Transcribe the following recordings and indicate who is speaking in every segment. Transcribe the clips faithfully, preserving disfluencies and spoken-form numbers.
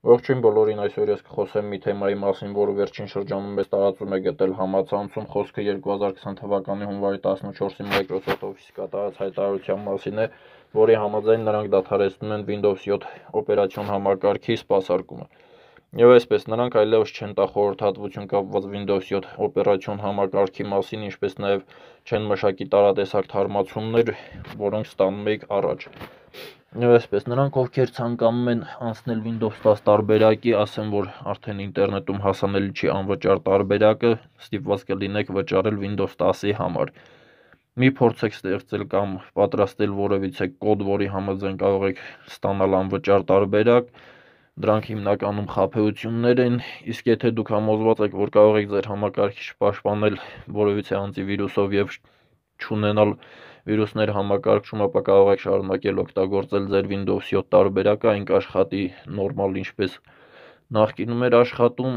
Speaker 1: Ողջույն բոլորին, այսօր ես կխոսեմ մի թեմայի մասին, որը վերջին շրջանում մեծ տարածում է գտել համացանցում։ Խոսքը երկու հազար քսան թվականի հունվարի տասնչորսի Microsoft Office-ի կատարած հայտարարության մասին է, որի համաձայն նրանք դադարեցնում են Windows յոթ օպերացիոն համակարգի սպասարկումը։ Եվ այսպես, նրանք այլևս չեն տա խորհրդատվություն կապված Windows յոթ օպերացիոն համակարգի մասին, ինչպես նաև չեն մշակի տարատեսակ թարմացումներ, որոնք ստանում էիք առաջ։ Եվ այսպես, նրանք ովքեր ցանկանում են անցնել Windows դաս տարբերակի, ասեմ, որ արդեն ինտերնետում հասանելի չի անվճար տարբերակը, ստիպված կլինեք վճարել Windows դասի համար։ Մի փորձեք ստեղծել կամ պատրաստել որևիցե կոդ, որի համաձայն կարող եք ստանալ անվճար տարբերակ։ Դրանք հիմնականում խաբեություններ են, իսկ եթե դուք համոզված եք, որ կարող եք ձեր համակարգիչ պաշտպանել որևիցե անտիվիրուսով եւ չունենալ վիրուսներ համակարգչում, ապա կարող եք շարունակել օգտագործել ձեր Windows յոթ տարբերակը, այն կաշխատի նորմալ, ինչպես նախկինում էր աշխատում։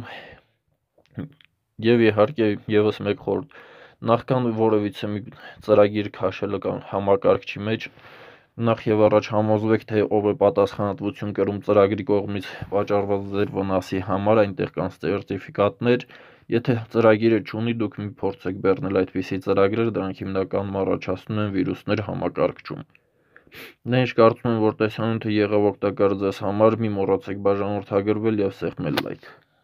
Speaker 1: Եվ իհարկե եւս մեկ խորհուրդ, նախքան որևիցե մի ծրագիր քաշելը կամ համակարգչի մեջ, նախ եւ առաջ համոզվեք, թե ով է պատասխանատվություն կրում ծրագրի կողմից վաճառված ձեր վնասի համար, այնտեղ կան սերտիֆիկատներ։ Եթե ծրագիրը չունի, դուք մի փորձեք բեռնել այդպիսի ծրագրեր, դրանք հիմնականում առաջացնում են վիրուսներ համակարգչում։ Դե ինչ կարծում եմ, որ տեսանյութը եղավ օգտակար ձեզ համար, մի մոռացեք բաժանորդագրվել եւ սեղմել լայք։